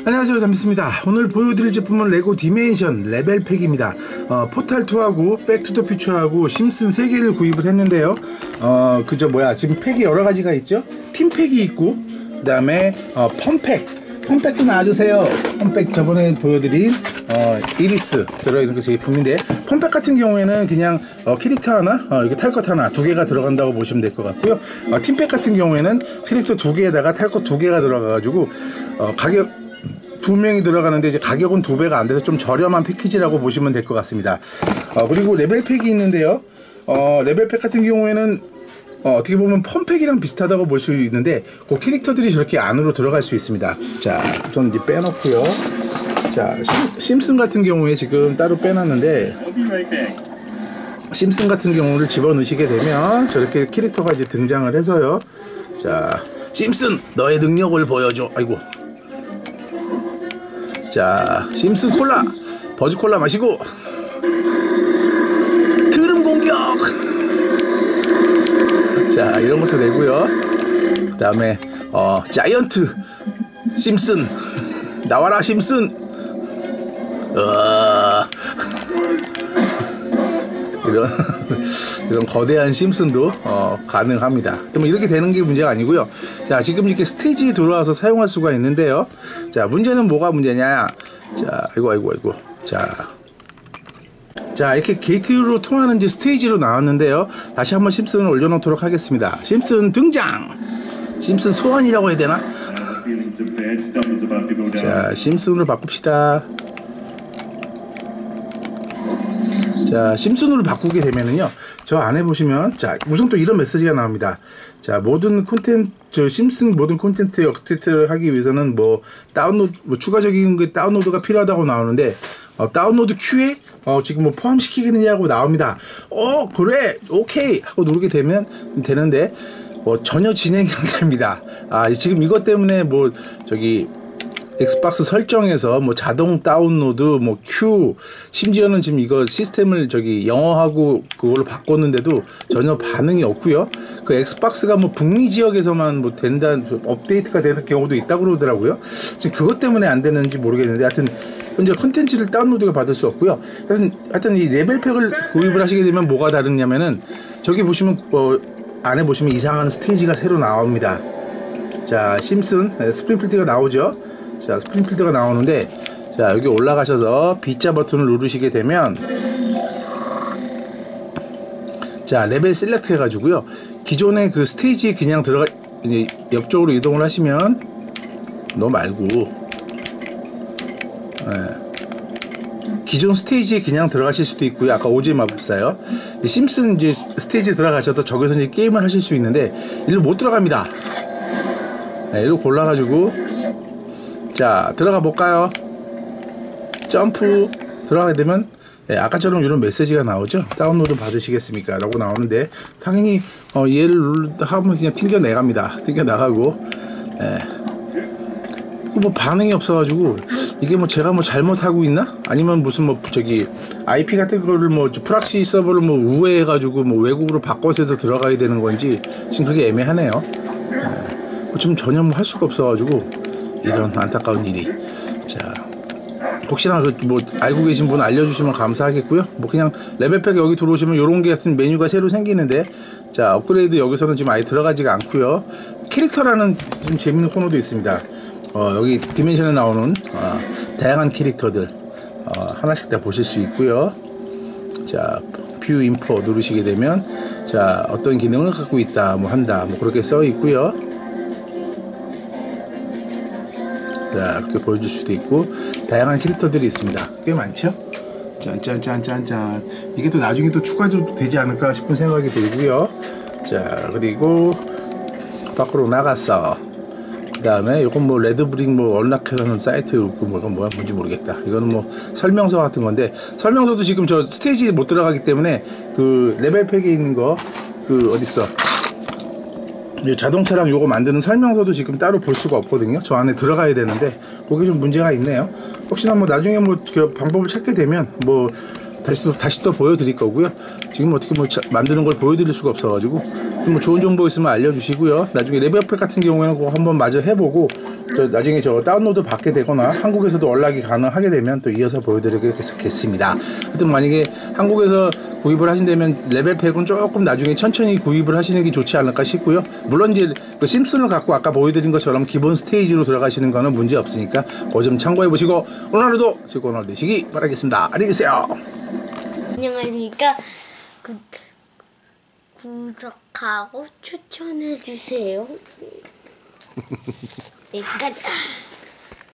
안녕하세요, 담비스입니다. 오늘 보여드릴 제품은 레고 디멘션 레벨팩입니다. 포탈2하고 백투더퓨처하고 심슨 3개를 구입을 했는데요. 지금 팩이 여러가지가 있죠. 팀팩이 있고, 그 다음에 펌팩 좀 놔주세요. 펌팩 저번에 보여드린 이리스 들어있는 그 제품인데, 펌팩 같은 경우에는 그냥 캐릭터 하나, 이렇게 탈 것 하나, 2개가 들어간다고 보시면 될 것 같고요. 팀팩 같은 경우에는 캐릭터 2개에다가 탈 것 2개가 들어가가지고 가격 2명이 들어가는데 이제 가격은 2배가 안 돼서 좀 저렴한 패키지라고 보시면 될 것 같습니다. 그리고 레벨팩이 있는데요. 레벨팩 같은 경우에는 어떻게 보면 펌팩이랑 비슷하다고 볼 수 있는데 그 캐릭터들이 저렇게 안으로 들어갈 수 있습니다. 자, 우선 이제 빼놓고요. 자, 심슨 같은 경우에 지금 따로 빼놨는데, 심슨 같은 경우를 집어넣으시게 되면 저렇게 캐릭터가 이제 등장을 해서요. 자, 심슨 너의 능력을 보여줘. 아이고. 자, 심슨 콜라, 버즈 콜라 마시고 트름 공격. 자, 이런 것도 되고요. 그 다음에 자이언트 심슨 나와라 심슨. 이런 거대한 심슨도 가능합니다. 뭐 이렇게 되는 게 문제가 아니고요. 자, 지금 이렇게 스테이지에 들어와서 사용할 수가 있는데요. 자, 문제는 뭐가 문제냐? 자, 아이고. 자, 이렇게 게이트로 통하는 이제 스테이지로 나왔는데요. 다시 한번 심슨을 올려놓도록 하겠습니다. 심슨 등장! 심슨 소환이라고 해야 되나? 자, 심슨으로 바꿉시다. 자, 심슨으로 바꾸게 되면은요, 저 안에 보시면, 자, 우선 또 이런 메시지가 나옵니다. 자, 모든 콘텐츠, 심슨 모든 콘텐츠 업데이트를 하기 위해서는 추가적인 다운로드가 필요하다고 나오는데, 다운로드 큐에 지금 포함시키겠느냐고 나옵니다. 그래, 오케이 하고 누르게 되면 되는데, 전혀 진행이 안 됩니다. 지금 이것 때문에 엑스박스 설정에서 자동 다운로드, 큐, 심지어는 지금 이거 시스템을 영어하고 그걸로 바꿨는데도 전혀 반응이 없고요. 그 엑스박스가 북미 지역에서만 업데이트가 되는 경우도 있다고 그러더라고요. 지금 그것 때문에 안 되는지 모르겠는데, 하여튼 현재 컨텐츠를 다운로드가 받을 수 없고요. 하여튼 이 레벨팩을 구입을 하시게 되면 뭐가 다르냐면은, 저기 보시면 안에 보시면 이상한 스테이지가 새로 나옵니다. 자, 심슨 스프링필드가 나오죠. 자, 스프링필드가 나오는데, 자, 여기 올라가셔서 B자 버튼을 누르시게 되면, 자, 레벨 셀렉트 해가지고요, 기존의 그 스테이지에 그냥 이제 옆쪽으로 이동을 하시면, 너 말고, 기존 스테이지에 그냥 들어가실 수도 있고요. 아까 오즈의 마법사요. 심슨 이제 스테이지에 들어가셔도 저기서 이제 게임을 하실 수 있는데, 일로 못 들어갑니다. 일로 골라가지고, 자, 들어가 볼까요? 점프 들어가게 되면 아까처럼 이런 메시지가 나오죠. 다운로드 받으시겠습니까? 라고 나오는데, 당연히 얘를 하면 그냥 튕겨 나가고, 반응이 없어가지고, 이게 제가 잘못하고 있나? 아니면 무슨 IP 같은 거를 프락시 서버를 우회해가지고 외국으로 바꿔서 해서 들어가야 되는 건지 지금 그게 애매하네요. 지금 전혀 할 수가 없어가지고 이런 안타까운 일이. 자, 혹시나 알고 계신 분 알려주시면 감사하겠고요. 그냥 레벨팩 여기 들어오시면 요런 게 같은 메뉴가 새로 생기는데, 자, 업그레이드 여기서는 지금 아예 들어가지가 않고요. 캐릭터라는 좀 재밌는 코너도 있습니다. 여기 디멘션에 나오는 다양한 캐릭터들 하나씩 다 보실 수 있고요. 자, 뷰 인포 누르시게 되면, 자, 어떤 기능을 갖고 있다, 한다, 그렇게 써 있고요. 자, 그렇게 보여줄 수도 있고, 다양한 캐릭터들이 있습니다. 꽤 많죠? 짠. 이게 또 나중에 또 추가도 되지 않을까 싶은 생각이 들고요. 자, 그리고 밖으로 나갔어. 그 다음에 이건 레드브릭 언락해서는 사이트 이건 뭔지 모르겠다. 이거는 설명서 같은 건데, 설명서도 지금 저 스테이지에 못 들어가기 때문에 그 레벨팩에 있는 거 어딨어? 자동차랑 요거 만드는 설명서도 지금 따로 볼 수가 없거든요. 저 안에 들어가야 되는데 거기 좀 문제가 있네요. 혹시나 나중에 그 방법을 찾게 되면 다시 또 보여드릴 거고요. 지금 어떻게 만드는 걸 보여드릴 수가 없어가지고 뭐 좋은 정보 있으면 알려주시고요. 나중에 레벨팩 같은 경우에는 그거 한번 마저 해보고 나중에 다운로드 받게 되거나 한국에서도 연락이 가능하게 되면 또 이어서 보여드리겠습니다. 하여튼 만약에 한국에서 구입을 하신다면 레벨팩은 조금 나중에 천천히 구입을 하시는 게 좋지 않을까 싶고요. 물론 이제 그 심슨을 갖고 아까 보여드린 것처럼 기본 스테이지로 들어가시는 거는 문제 없으니까 그거 좀 참고해 보시고 오늘 하루도 즐거운 하루 되시기 바라겠습니다. 안녕히 계세요. 안녕하십니까. 구독하고 추천해주세요. 여기까지.